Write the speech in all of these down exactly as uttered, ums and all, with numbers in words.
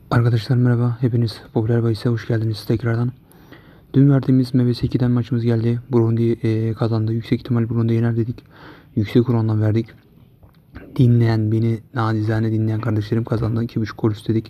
Arkadaşlar merhaba, hepiniz Popüler Bahis'e hoş geldiniz tekrardan. Dün verdiğimiz M V S ikiden maçımız geldi. Burundi e, kazandı. Yüksek ihtimal Burundi yener dedik. Yüksek orandan verdik. Dinleyen, beni nacizane dinleyen kardeşlerim kazandı. iki buçuk gol üstledik.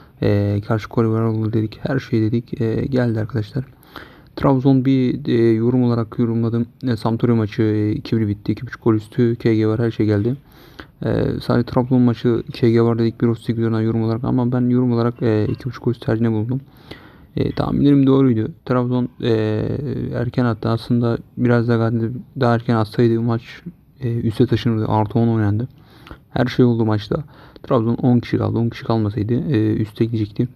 E, karşı gol var olur dedik. Her şey dedik. E, geldi arkadaşlar. Trabzon bir e, yorum olarak yorumladım. E, Sampdoria maçı e, iki bir bitti. iki buçuk gol üstü. K G var, her şey geldi. Ee, sadece Trabzon maçı K G var dedik bir otuz sekiz oran yorum olarak, ama ben yorum olarak e, iki buçuk gol tercihine bulundum. E, tahminlerim doğruydu. Trabzon e, erken attı. Aslında biraz daha, daha erken atsaydı maç e, üste taşınırdı. Artı on oynandı. Her şey oldu maçta. Trabzon on kişi kaldı. on kişi kalmasaydı e, üste gidecekti.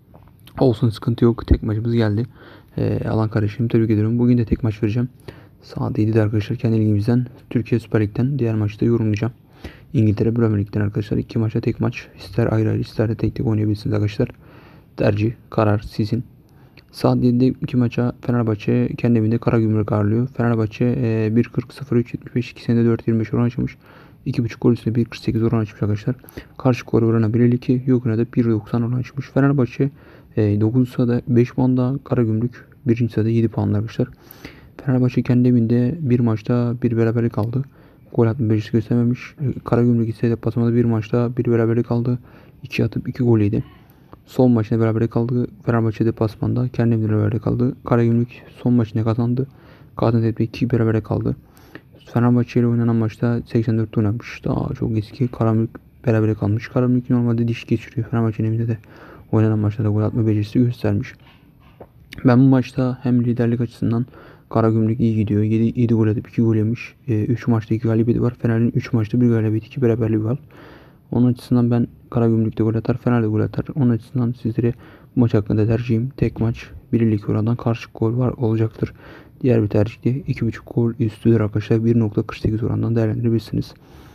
Olsun, sıkıntı yok. Tek maçımız geldi. E, alan kardeşim tebrik ediyorum. Bugün de tek maç vereceğim. Saat yedide arkadaşlar, kendi ligimizden Türkiye Süper Lig'den diğer maçta yorumlayacağım. İngiltere Premier Lig'den arkadaşlar iki maçta tek maç. İster ayrı ayrı ister de tek tek oynayabilirsiniz arkadaşlar. Tercih, karar sizin. Saat yedide iki maça Fenerbahçe kendi evinde Karagümrük ağırlıyor. Fenerbahçe e, bir kırk sıfır üç yetmiş beş ikisinde dört yirmi beş oran açmış. iki buçuk gol üstüne bir kırk sekiz oran açmış arkadaşlar. Karşı gol oranı bir elli iki. Yokuna da bir doksan oran açmış. Fenerbahçe e, dokuzuncu sırada beş puanda. Karagümrük birinci sırada yedi puanla arkadaşlar. Fenerbahçe kendi evinde bir maçta bir beraberlik kaldı. Gol atma becerisi göstermemiş. Karagümrük ise deplasmanda bir maçta bir beraberlik kaldı. iki atıp iki gol yedi. Son maçında beraberlik kaldı. Fenerbahçe deplasmanda kendi evinde beraberlik kaldı. Karagümrük son maçında kazandı. Gaziantep'te iki beraberlik kaldı. Fenerbahçe ile oynanan maçta seksen dörtte oynamış. Daha çok eski. Karagümrük berabere kalmış. Karagümrük normalde diş geçiriyor. Fenerbahçe'nin evinde de oynanan maçlarda gol atma becerisi göstermiş. Ben bu maçta hem liderlik açısından Karagümrük iyi gidiyor. yedi, yedi gol atıp iki gol yemiş. E, üç maçta iki galibiyeti var. Fener'in üç maçta bir galibiyet, iki beraberliği var. Onun açısından ben Karagümrük'te gol atar, Fener'de gol atar. Onun açısından sizlere bu maç hakkında tercihim tek maç birlik orandan karşı gol var olacaktır. Diğer bir tercihte iki buçuk gol üstüdür arkadaşlar. bir nokta kırk sekiz orandan değerlendirebilirsiniz.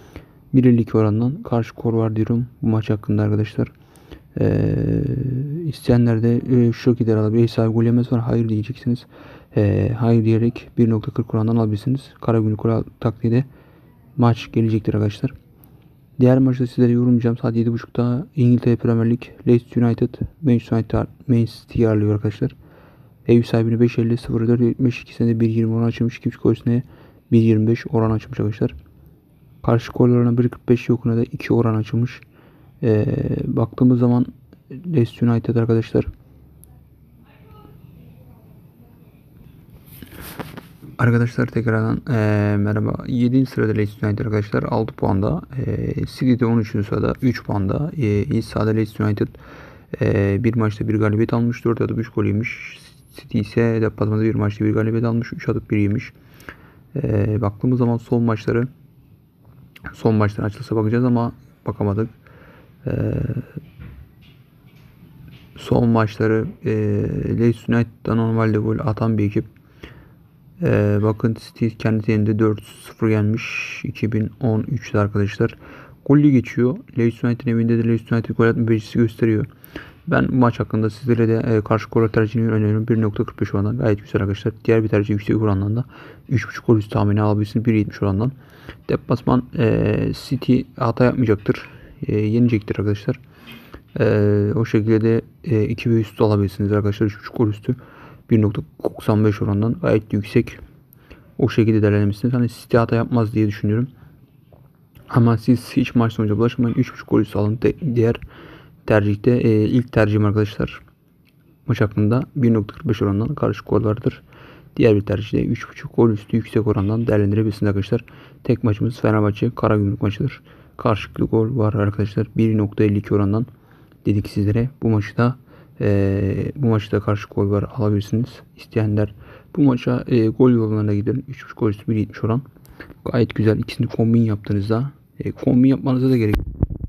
bir orandan karşı gol var diyorum bu maç hakkında arkadaşlar. Ee, isteyenler de e, şu şekilde alabilir. Ev sahibi gol yemez var. Hayır diyeceksiniz. Ee, hayır diyerek bir nokta kırk orandan alabilirsiniz. Karagümrük gol taktiğiyle maç gelecektir arkadaşlar. Diğer maçta sizlere yorumlayacağım. Saat yedi buçukta İngiltere Premier Lig Leicester United Manchester United Manchester'ı ağırlıyor arkadaşlar. Ev sahibini beş elli sıfır dört yetmiş ikisinde bir yirmi oran açılmış. iki buçuk üstüne bir yirmi beş oran açılmış arkadaşlar. Karşı gol oranı bir kırk beş, yokuna da iki oran açılmış. Ee, baktığımız zaman Leicester United arkadaşlar. Arkadaşlar tekrardan ee, merhaba. yedinci sırada Leicester United arkadaşlar altı puanda. E, City'de on üçüncü sırada üç puanda. E, İlk sırada Leicester United e, bir maçta bir galibiyet almış. dört atıp üç gol yemiş. City ise deplasmanda bir maçta bir galibiyet almış. üç atıp bir yemiş. E, baktığımız zaman son maçları son maçlar açılsa bakacağız ama bakamadık. E, son maçları e, Leicester United'da normalde gol atan bir ekip. Ee, bakın City kendi elinde dört sıfır gelmiş iki bin on üçte arkadaşlar. Golü geçiyor. Leeds United'in evinde de Leeds United gol atma becerisi gösteriyor. Ben bu maç hakkında sizlere de e, karşı gol tercihini öneriyorum. bir nokta kırk beş orandan gayet güzel arkadaşlar. Diğer bir tercih yüksek orandan da üç buçuk gol üstü tahmini alabilirsiniz bir yetmiş orandan. Deplasman e, City hata yapmayacaktır. E, yenecektir arkadaşlar. E, o şekilde de e, iki ve üstü alabilirsiniz arkadaşlar. üç buçuk gol üstü bir nokta doksan beş orandan gayet yüksek. O şekilde değerlendirmişsiniz. Hani City hata yapmaz diye düşünüyorum. Ama siz hiç maç sonuca bulaşmayın. üç buçuk gol üstü alın. De, diğer tercihte e, ilk tercihim arkadaşlar. Maç hakkında bir nokta kırk beş orandan karşı gol vardır. Diğer bir tercihte üç buçuk gol üstü yüksek orandan değerlendirebilirsiniz arkadaşlar. Tek maçımız Fenerbahçe Karagümrük maçıdır. Karşılıklı gol var arkadaşlar. bir nokta elli iki orandan dedik sizlere. Bu maçı da e, bu maçta karşı gol var alabilirsiniz. İsteyenler bu maça e, gol yollarına gidin. üç buçuk gol üstü bir yetmiş oran. Gayet güzel. İkisini kombin yaptığınızda e, kombin yapmanıza da gerek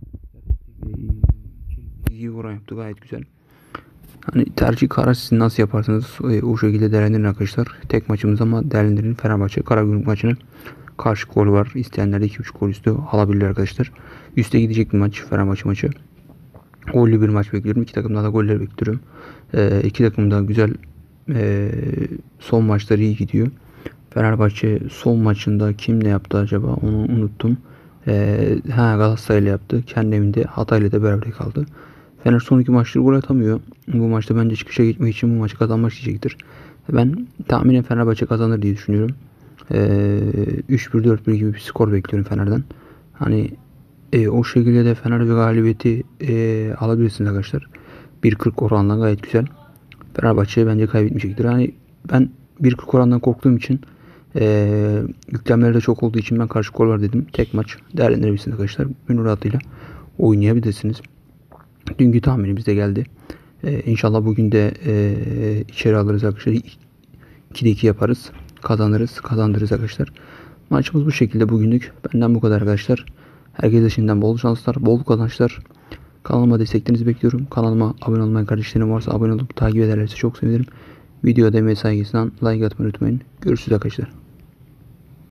e, iyi oran yaptı. Gayet güzel. Hani tercih karar siz nasıl yaparsanız e, o şekilde değerlendirin arkadaşlar. Tek maçımız ama değerlendirin. Fenerbahçe Karagümrük maçının karşı gol var. İsteyenler de iki buçuk gol üstü alabilir arkadaşlar. Üste gidecek bir maç Fenerbahçe maçı. Gollü bir maç bekliyorum. İki takımdan da goller bekliyorum. E, iki takım da güzel e, son maçları iyi gidiyor. Fenerbahçe son maçında kim ne yaptı acaba onu unuttum. E, ha Galatasaray'la yaptı. Kendi evinde Hatay'la da beraber kaldı. Fener son iki maçtır gol atamıyor. Bu maçta bence çıkışa gitmek için bu maçı kazanmak isteyecektir. Ben tahminen Fenerbahçe kazanır diye düşünüyorum. Ee, üç bir dört bir gibi bir skor bekliyorum Fener'den. Hani e, o şekilde de Fener ve galibiyeti e, alabilirsiniz arkadaşlar. bir kırk oranla gayet güzel. Fenerbahçe bence kaybetmeyecektir. Hani ben bir kırk orandan korktuğum için e, yüklemleri de çok olduğu için ben karşı gol var dedim. Tek maç değerlendirebilirsiniz arkadaşlar. Gönül rahatıyla oynayabilirsiniz. Dünkü tahminimiz de geldi. Ee, inşallah bugün de e, içeri alırız arkadaşlar. ikide iki yaparız. Kazanırız. Kazandırırız arkadaşlar. Maçımız bu şekilde bugünlük. Benden bu kadar arkadaşlar. Herkese şimdiden bol şanslar, bol kazançlar. Kanalıma desteklerinizi bekliyorum. Kanalıma abone olmayan kardeşlerim varsa abone olup takip ederlerse çok sevinirim. Videoda emeği saygısından like atmayı unutmayın. Görüşürüz arkadaşlar.